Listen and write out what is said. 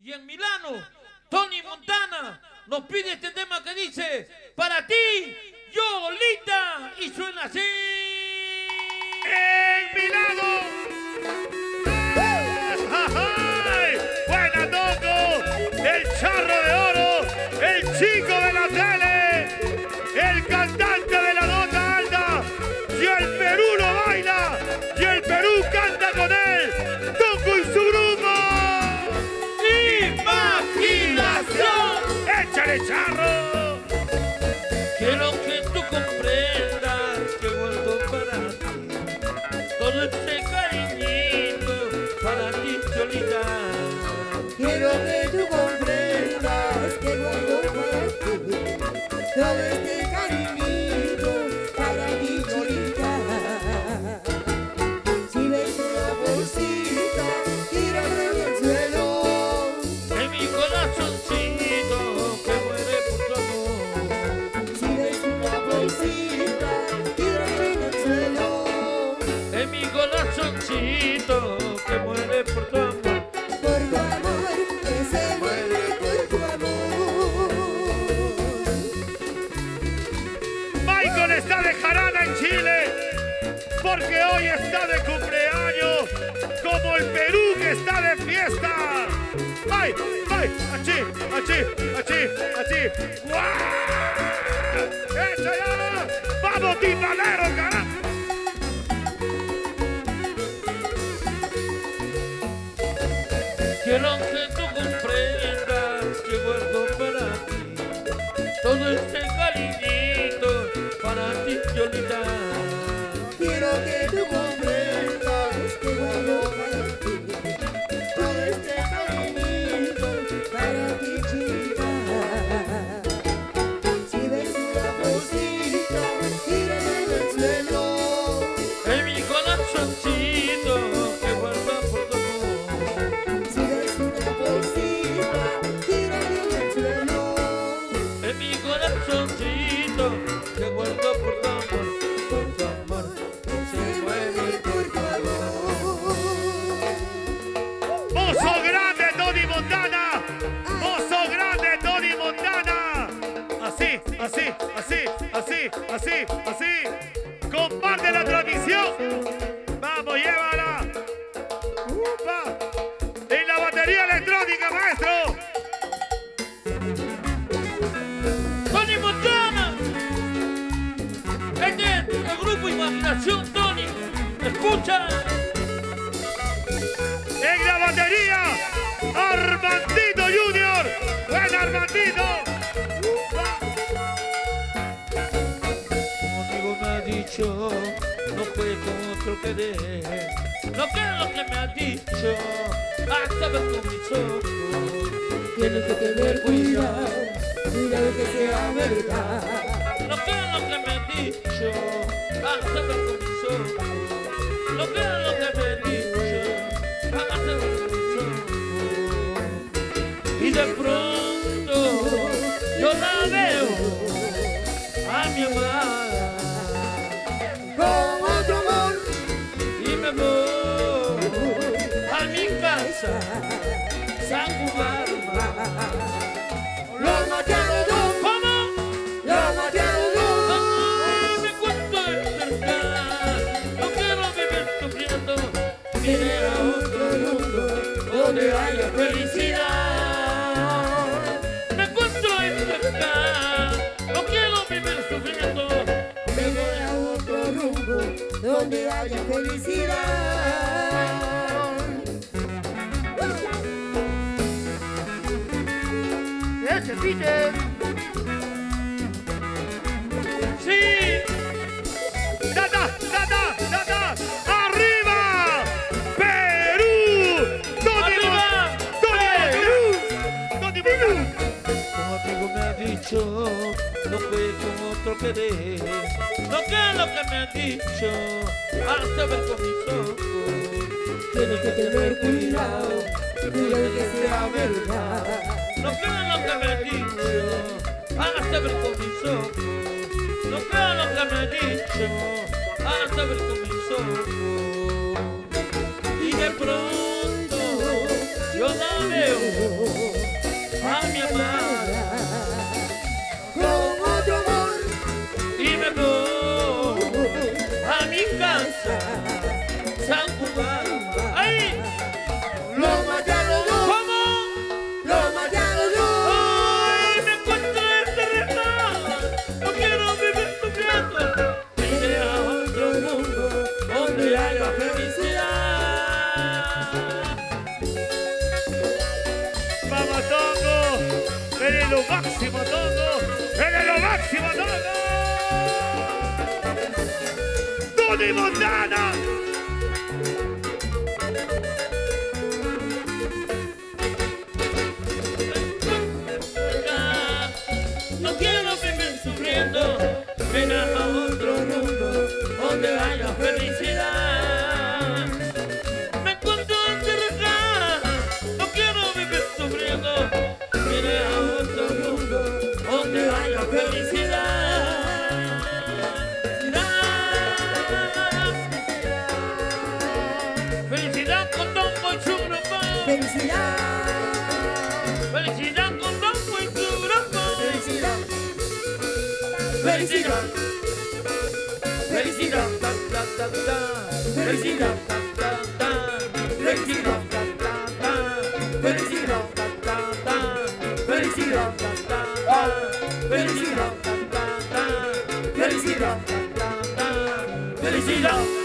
Y en Milano, Tony Montana nos pide este tema que dice: para ti, yo, linda, y suena así. En Milano. Buena Tongo, el charro de oro, el chico de la tele, el cantante de la nota alta. Y el Perú lo baila, y el Perú canta con él. Tongo y su grupo. ¡Imaginación! ¡Échale, charro! Quiero que tú comprendas que guardo para ti todo este cariñito para ti, Cholita. Quiero que tú comprendas que guardo para ti todo este cariñito para ti, Cholita. Si ves una bolsita tirada en el suelo, En mi corazoncito que muere por tu amor. si ves una bolsita tirada en el suelo, En mi corazoncito que muere por tu amor. por tu amor, que se muere por tu amor. Michael está de jarana en Chile, porque hoy está de cumpleaños, como el Perú que está de fiesta. ¡Ay, ay! ¡Achí, achí, achí, achí! ¡Guau! ¡Eso ya! ¡Vamos, timbalero, carajo! Quiero que tú comprendas que guardo para ti todo este cariñito para ti, Cholita. Quiero que tú comprendas que guardo para ti todo este cariñito para ti, chica. Si ves una bolsita tirada en el suelo, En mi corazoncito que guarda por tu amor. si ves una bolsita tirada en el suelo, En mi corazoncito que guardo por tu amor. Por tu amor que se mueve por tu amor. ¡Mozo grande, Tony Montana! ¡Mozo grande, Tony Montana! Así, así, así, así, así, así. Comparte la transmisión. Vamos, llévala. ¡Upa! En la batería electrónica, maestro. Tony Montana. Este es el grupo Imaginación, Tony. Escucha. En la batería, Armandito Junior. ¡Buen Armandito! ¡Upa! Un amigo me ha dicho, no fue con otro querer. No creo lo que me ha dicho, hasta ver con mis ojos. Tienes que tener cuidado, cuidado que sea verdad. No creo lo que me ha dicho, hasta ver con mis ojos. No creo lo que me ha dicho, hasta ver con mis ojos. Y de pronto yo la veo a mi amada Con otro amor, y me voy a mi casa, San Juan. lo maté a los dos, ¿Cómo? lo maté a los dos. Ay, me cuento enfermar, no quiero vivir sufriendo. Iré a otro mundo donde haya felicidad. Me encuentro enfermar, no quiero vivir sufriendo. Me voy Iré a otro rumbo donde haya felicidad. ¡Ese Peter! Sí, ¡Data, data, data! ¡Arriba! ¡Perú! ¡Tony ¡Arriba! Perú! ¡Tony Perú! un amigo me ha dicho, no fue con otro querer. No creo lo que me ha dicho, hasta ver con mis ojos. Tienes que tener cuidado, cuidado que sea verdad. No creo lo que me ha dicho, hasta ver con mis ojos. No creo lo que me ha dicho, hasta ver con mis ojos. Y de pronto yo la veo veo a mi amada con otro amor y me voy a mi casa, San Juan. ¡Ay! lo mataron yo, ¿Cómo? lo mataron yo. ¡Ay! Me encuentro enterrada, no quiero vivir sufriendo. Iré a otro mundo donde haya felicidad. Vamos, Tongo. Eres lo máximo, Tongo. Eres lo máximo, Tongo. Tony Montana. No quiero vivir sufriendo, ven a otro mundo donde haya felicidad. Me encuentro enterrada, no quiero vivir sufriendo, ven a otro mundo donde haya felicidad. Felicidad con Tongo y su grupo. Felicidad, Felicidad con Tongo y su grupo. felicidad, Felicidad, felicidad, ta, ta, ta, ta. Felicidad, ta, ta, ta. Felicidad, ta, ta, ta. Felicidad, ta, ta, ta. Felicidad, ta, ta, ta. Felicidad, ta, ta, ta. Felicidad, ta, ta, ta. Felicidad.